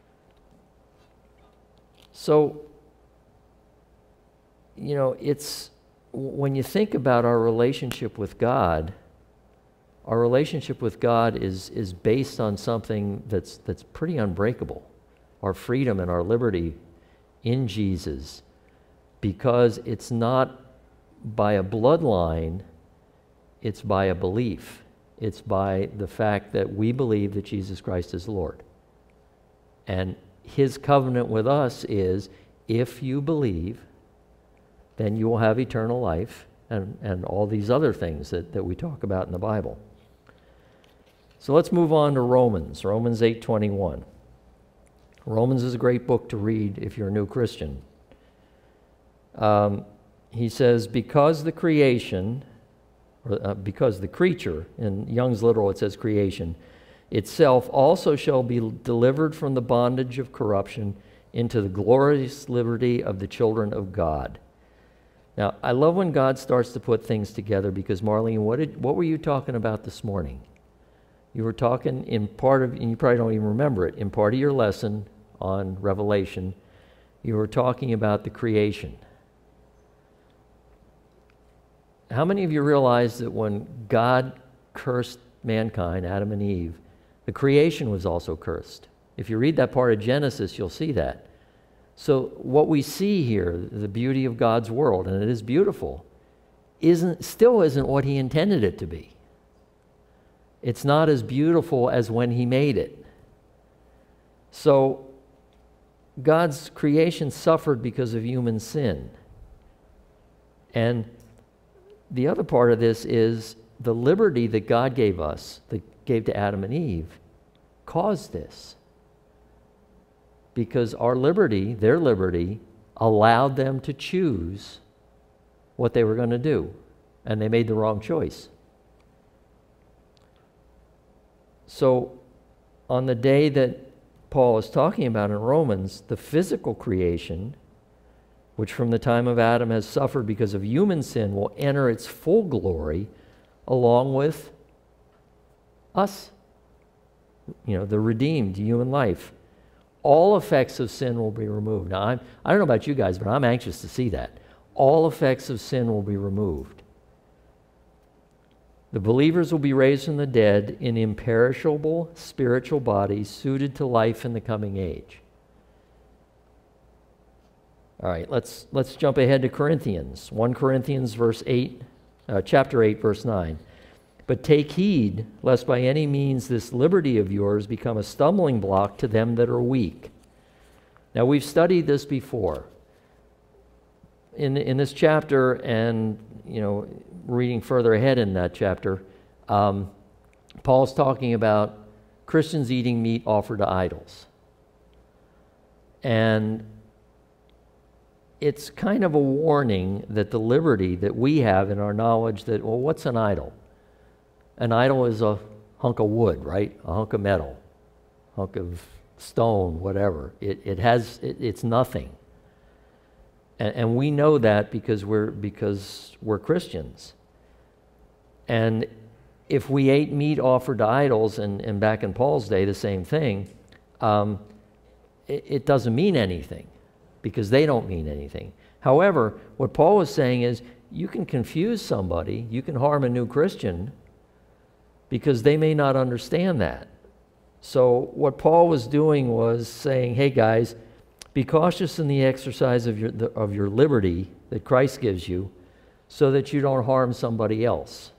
C: So, you know, it's when you think about our relationship with God, our relationship with God is, is based on something that's, that's pretty unbreakable. Our freedom and our liberty in Jesus, because it's not by a bloodline, it's by a belief. It's by the fact that we believe that Jesus Christ is Lord. And his covenant with us is, if you believe, then you will have eternal life and, and all these other things that, that we talk about in the Bible. So let's move on to Romans, Romans eight twenty-one. Romans is a great book to read if you're a new Christian. Um, he says, because the creation, or uh, because the creature, in Young's literal it says creation, itself also shall be delivered from the bondage of corruption into the glorious liberty of the children of God. Now, I love when God starts to put things together, because Marlene, what did what were you talking about this morning? You were talking in part of, and you probably don't even remember it, in part of your lesson on Revelation, you were talking about the creation. How many of you realize that when God cursed mankind, Adam and Eve, the creation was also cursed? If you read that part of Genesis, you'll see that. So what we see here, the beauty of God's world, and it is beautiful, isn't still isn't what he intended it to be. It's not as beautiful as when he made it. So God's creation suffered because of human sin. And the other part of this is the liberty that God gave us, that gave to Adam and Eve, caused this. Because our liberty, their liberty, allowed them to choose what they were going to do. And they made the wrong choice. So, on the day that Paul is talking about in Romans, the physical creation, which from the time of Adam has suffered because of human sin, will enter its full glory along with us, you know, the redeemed human life. All effects of sin will be removed. Now, I'm, I don't know about you guys, but I'm anxious to see that. all effects of sin will be removed. The believers will be raised from the dead in imperishable spiritual bodies suited to life in the coming age. All right, let's, let's jump ahead to Corinthians. First Corinthians verse eight, uh, chapter eight, verse nine. But take heed, lest by any means this liberty of yours become a stumbling block to them that are weak. Now, we've studied this before. In, in this chapter, and, you know, reading further ahead in that chapter, um, Paul's talking about Christians eating meat offered to idols. And it's kind of a warning that the liberty that we have in our knowledge that, well, what's an idol? An idol is a hunk of wood, right? A hunk of metal, hunk of stone, whatever. It, it has, it, it's nothing. And, and we know that because we're, because we're Christians. And if we ate meat offered to idols, and, and back in Paul's day, the same thing, um, it, it doesn't mean anything, because they don't mean anything. However, what Paul was saying is, you can confuse somebody, you can harm a new Christian, because they may not understand that. So what Paul was doing was saying, hey guys, be cautious in the exercise of your, the, of your liberty that Christ gives you, so that you don't harm somebody else.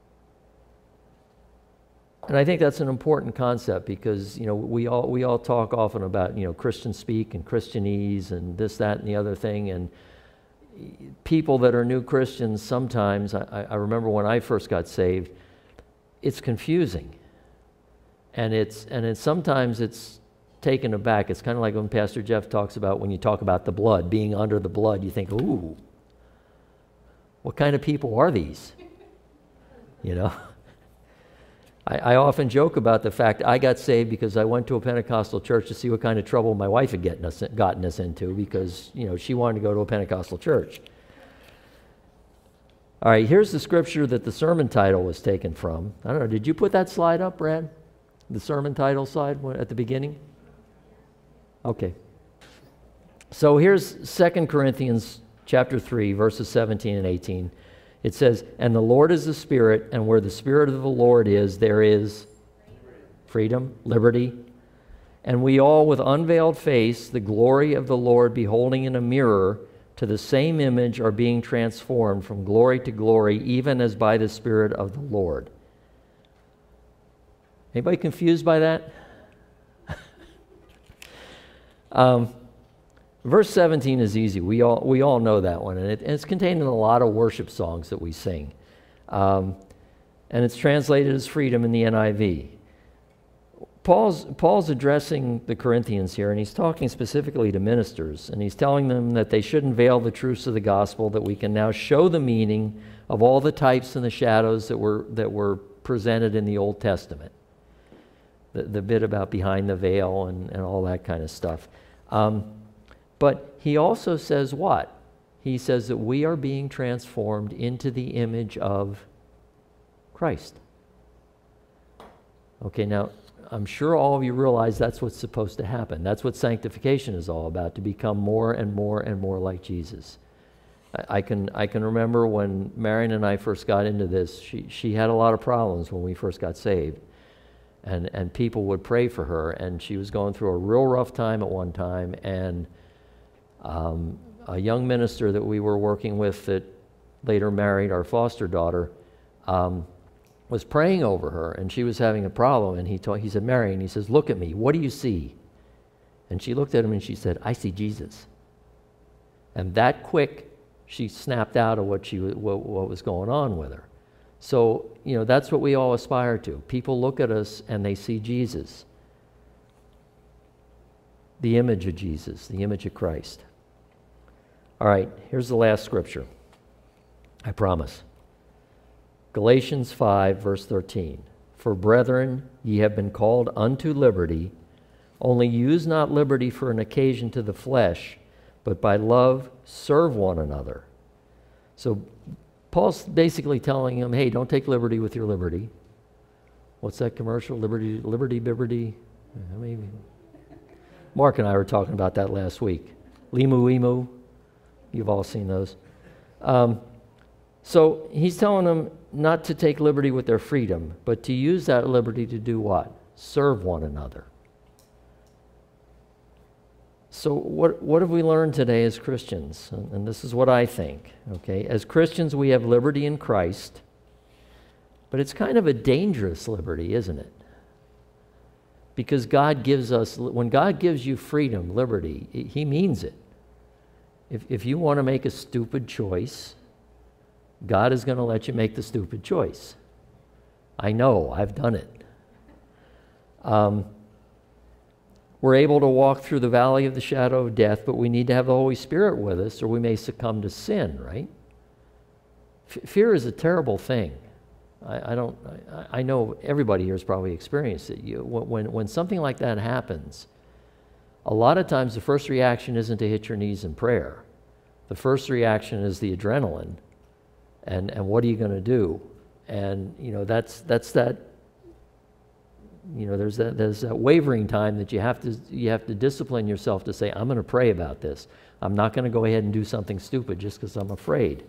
C: And I think that's an important concept, because, you know, we all we all talk often about, you know, Christian speak and Christianese and this, that, and the other thing. And people that are new Christians, sometimes, I, I remember when I first got saved, it's confusing. And it's and it's sometimes it's taken aback. It's kind of like when Pastor Jeff talks about, when you talk about the blood, being under the blood, you think, ooh, what kind of people are these? You know? I, I often joke about the fact I got saved because I went to a Pentecostal church to see what kind of trouble my wife had getting us, gotten us into, because, you know, she wanted to go to a Pentecostal church. All right, here's the scripture that the sermon title was taken from. I don't know, did you put that slide up, Brad? The sermon title slide at the beginning? Okay. So here's Second Corinthians chapter three, verses seventeen and eighteen. It says, and the Lord is the Spirit, and where the Spirit of the Lord is, there is freedom, liberty. And we all, with unveiled face, the glory of the Lord beholding in a mirror, to the same image are being transformed from glory to glory, even as by the Spirit of the Lord. Anybody confused by that? um, verse seventeen is easy. We all, we all know that one, and, it, and it's contained in a lot of worship songs that we sing. Um, and it's translated as freedom in the N I V. Paul's, Paul's addressing the Corinthians here, and he's talking specifically to ministers, and he's telling them that they shouldn't veil the truths of the gospel, that we can now show the meaning of all the types and the shadows that were, that were presented in the Old Testament. The, the bit about behind the veil and, and all that kind of stuff. Um, but he also says what? He says that we are being transformed into the image of Christ. Okay, now, I'm sure all of you realize that's what's supposed to happen. That's what sanctification is all about, to become more and more and more like Jesus. I, I can I can remember when Marion and I first got into this, she, she had a lot of problems when we first got saved. And, and people would pray for her, and she was going through a real rough time at one time, and um, a young minister that we were working with that later married our foster daughter um, was praying over her, and she was having a problem, and he, told, he said, Marion, he says, look at me, what do you see? And she looked at him and she said, I see Jesus. And that quick, she snapped out of what, she, what, what was going on with her. So, you know, that's what we all aspire to. People look at us and they see Jesus. The image of Jesus, the image of Christ. All right, here's the last scripture. I promise. Galatians five, verse thirteen. For brethren, ye have been called unto liberty, only use not liberty for an occasion to the flesh, but by love serve one another. So, Paul's basically telling them, hey, don't take liberty with your liberty. What's that commercial? Liberty, liberty, bibberty? Maybe. Mark and I were talking about that last week. Limu, emu. You've all seen those. Um, so he's telling them not to take liberty with their freedom, but to use that liberty to do what? Serve one another. So what, what have we learned today as Christians? And, and this is what I think, okay? As Christians, we have liberty in Christ, but it's kind of a dangerous liberty, isn't it? Because God gives us, when God gives you freedom, liberty, he means it. If, if you want to make a stupid choice, God is going to let you make the stupid choice. I know, I've done it. Um, we're able to walk through the valley of the shadow of death, but we need to have the Holy Spirit with us or we may succumb to sin, right? F- fear is a terrible thing. I, I don't. I, I know everybody here has probably experienced it. You, when when something like that happens, a lot of times the first reaction isn't to hit your knees in prayer. The first reaction is the adrenaline, and and what are you going to do? And you know that's that's that. You know there's that there's that wavering time that you have to you have to discipline yourself to say, I'm going to pray about this. I'm not going to go ahead and do something stupid just because I'm afraid.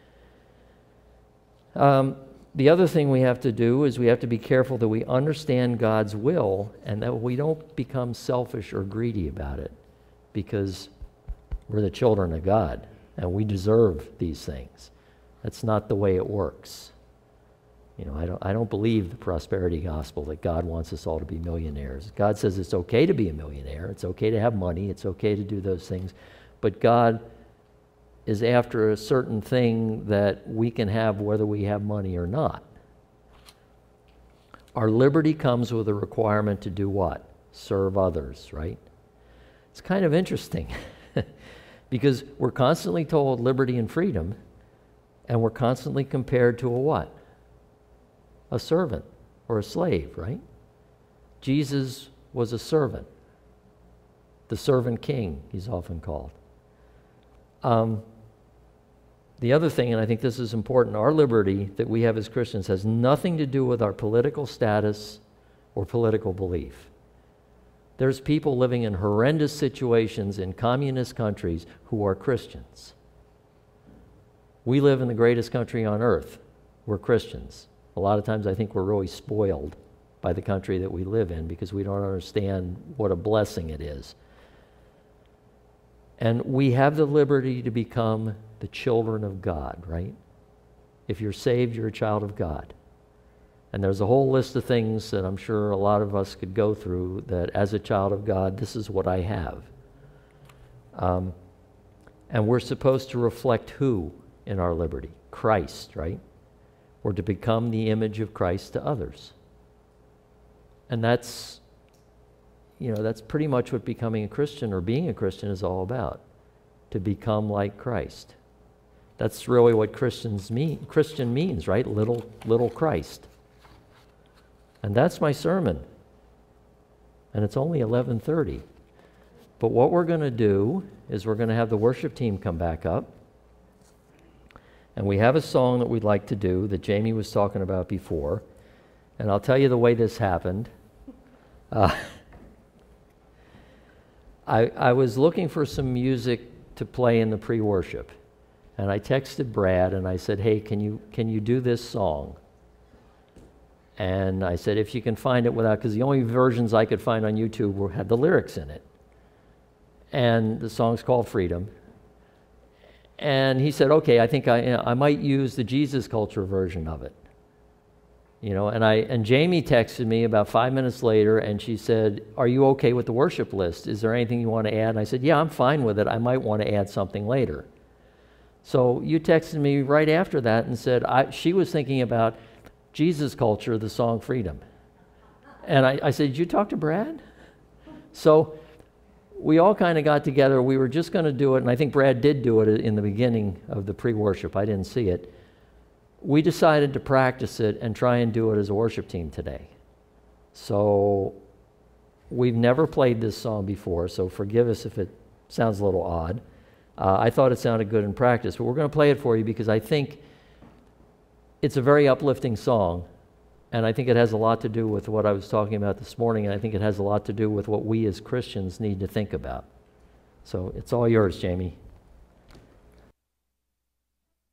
C: Um. The other thing we have to do is we have to be careful that we understand God's will and that we don't become selfish or greedy about it, because we're the children of God and we deserve these things. That's not the way it works. You know, I don't, I don't believe the prosperity gospel that God wants us all to be millionaires. God says it's okay to be a millionaire. It's okay to have money. It's okay to do those things. But God is after a certain thing that we can have whether we have money or not. Our liberty comes with a requirement to do what? Serve others, right? It's kind of interesting because we're constantly told liberty and freedom, and we're constantly compared to a what? A servant or a slave, right? Jesus was a servant. The servant king, he's often called. Um, the other thing, and I think this is important, our liberty that we have as Christians has nothing to do with our political status or political belief. There's people living in horrendous situations in communist countries who are Christians. We live in the greatest country on earth. We're Christians. A lot of times I think we're really spoiled by the country that we live in because we don't understand what a blessing it is. And we have the liberty to become the children of God, right? If you're saved, you're a child of God. And there's a whole list of things that I'm sure a lot of us could go through that as a child of God, this is what I have. Um, and we're supposed to reflect who in our liberty? Christ, right? We're to become the image of Christ to others. And that's You know, that's pretty much what becoming a Christian or being a Christian is all about, to become like Christ. That's really what Christians mean. Christian means, right? Little, little Christ. And that's my sermon. And it's only eleven thirty. But what we're going to do is we're going to have the worship team come back up. And we have a song that we'd like to do that Jamie was talking about before. And I'll tell you the way this happened. Uh, I, I was looking for some music to play in the pre-worship, and I texted Brad and I said, hey, can you can you do this song? And I said, if you can find it without, because the only versions I could find on YouTube were, had the lyrics in it. And the song's called Freedom. And he said, okay, I think I, I might use the Jesus Culture version of it. You know, and I and Jamie texted me about five minutes later, and she said, are you okay with the worship list? Is there anything you want to add? And I said, yeah, I'm fine with it. I might want to add something later. So you texted me right after that and said, I, she was thinking about Jesus Culture, the song Freedom. And I, I said, did you talk to Brad? So we all kind of got together. We were just going to do it, and I think Brad did do it in the beginning of the pre-worship. I didn't see it. We decided to practice it and try and do it as a worship team today. So we've never played this song before, so forgive us if it sounds a little odd. Uh, I thought it sounded good in practice, but we're going to play it for you because I think it's a very uplifting song, and I think it has a lot to do with what I was talking about this morning, and I think it has a lot to do with what we as Christians need to think about. So it's all yours, Jamie.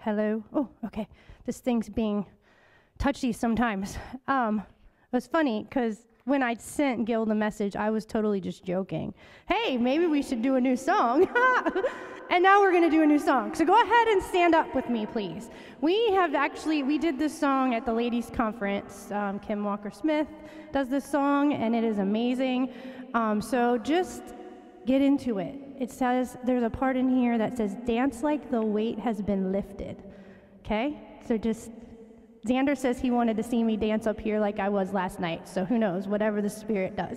B: Hello? Oh, okay. This thing's being touchy sometimes. Um, it was funny because when I sent Gil the message, I was totally just joking. Hey, maybe we should do a new song. And now we're going to do a new song. So go ahead and stand up with me, please. We have actually, we did this song at the ladies' conference. Um, Kim Walker-Smith does this song, and it is amazing. Um, so just get into it. It says, there's a part in here that says, dance like the weight has been lifted. Okay? So just, Xander says he wanted to see me dance up here like I was last night. So who knows, whatever the Spirit does.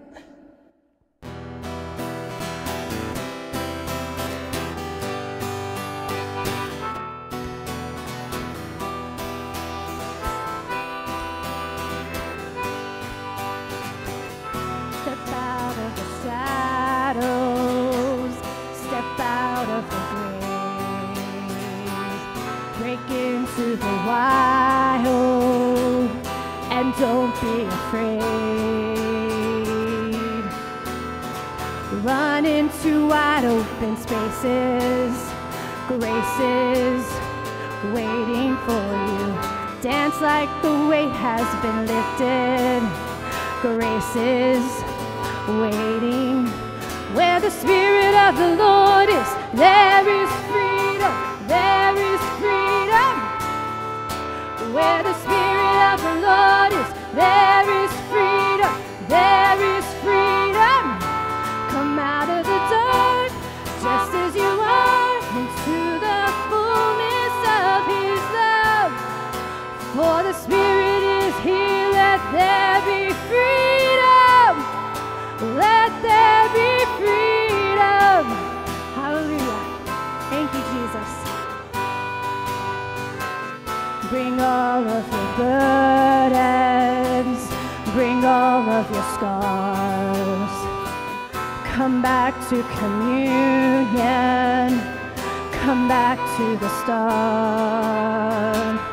D: To the wild, and don't be afraid. Run into wide open spaces, graces waiting for you. Dance like the weight has been lifted, graces waiting. Where the Spirit of the Lord is, there is freedom, there is freedom. Where the Spirit of the Lord is, there is freedom, there is freedom. Come out of the dark, just as you are, into the fullness of His love. For the Spirit is here, let there be freedom, let there be freedom. Hallelujah. Thank you, Jesus. Bring all of your burdens, bring all of your scars. Come back to communion, come back to the start.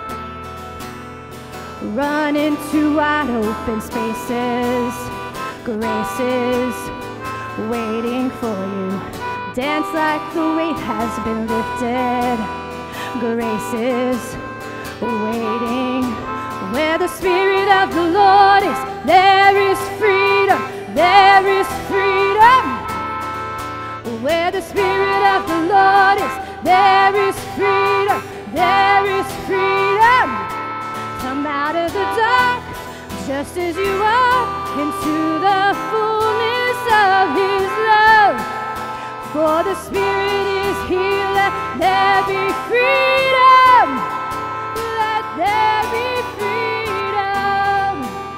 D: Run into wide open spaces, graces waiting for you. Dance like the weight has been lifted, graces waiting. Where the Spirit of the Lord is, there is freedom, there is freedom. Where the Spirit of the Lord is, there is freedom, there is freedom. Come out of the dark, just as you are, into the fullness of His love. For the Spirit is here, let there be freedom. There be freedom.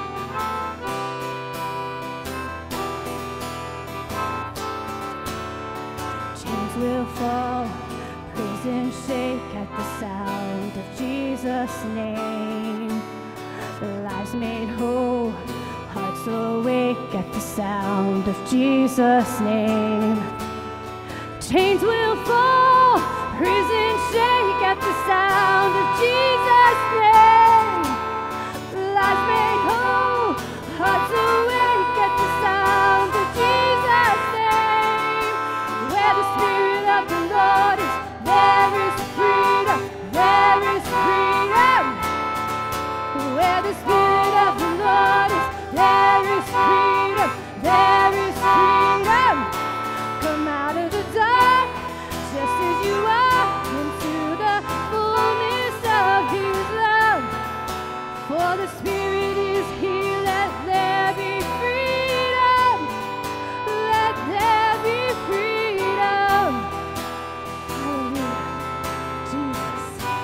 D: Chains will fall, prison shake at the sound of Jesus' name. Lives made whole, hearts awake at the sound of Jesus' name. Chains will fall, prison shake at the sound of Jesus' name. Lives made whole, hearts awake at the sound of Jesus' name. Where the Spirit of the Lord is, there is freedom, there is freedom. Where the Spirit of the Lord is, there is freedom, there is freedom. Come out of the dark, just as you are, into the fullness of His love. For the Spirit is here, let there be freedom, let there be freedom. Hallelujah, Jesus.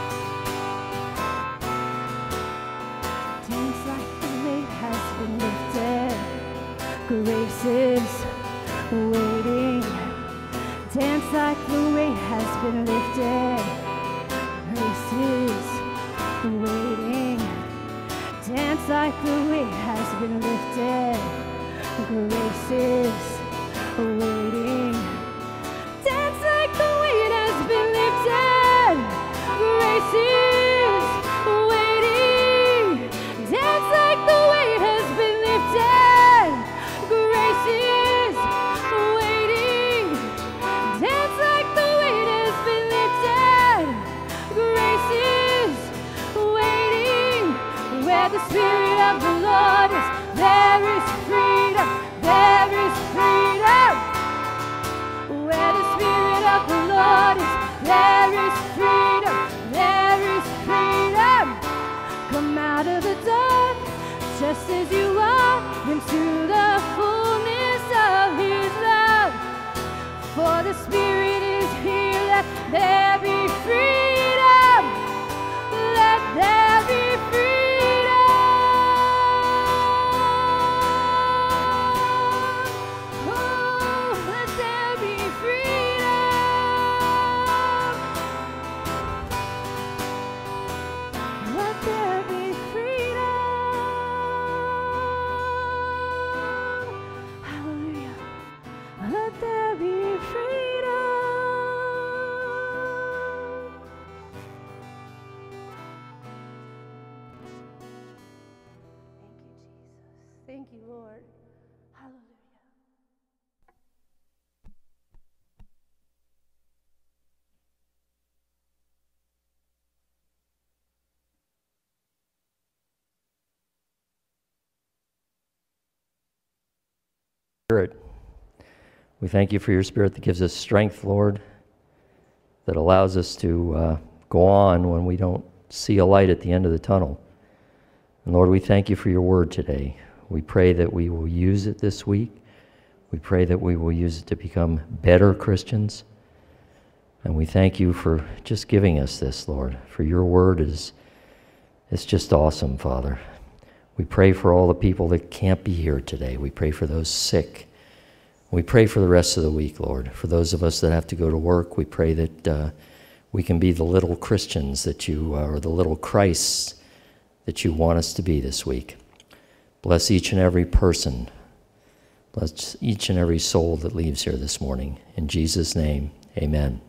D: Dance like the weight has been lifted, graces waiting. Dance like the weight has been lifted, graces waiting. Dance like the weight has been lifted, graces waiting. Dance like the weight has been lifted, graces waiting. Dance like the weight has been lifted, graces waiting. Dance like places you are, into the fullness of his love. For the Spirit is here, let there be freedom. Let there be freedom. Oh, let there be freedom. Let there be freedom. Hallelujah. Let there be freedom.
B: Thank you, Lord. Hallelujah.
C: Spirit. We thank you for your Spirit that gives us strength, Lord, that allows us to uh, go on when we don't see a light at the end of the tunnel. And Lord, we thank you for your word today. We pray that we will use it this week. We pray that we will use it to become better Christians. And we thank you for just giving us this, Lord, for your word is it's just awesome, Father. We pray for all the people that can't be here today. We pray for those sick. We pray for the rest of the week, Lord. For those of us that have to go to work, we pray that uh, we can be the little Christians that you, uh, or the little Christs that you want us to be this week. Bless each and every person. Bless each and every soul that leaves here this morning. In Jesus' name, amen.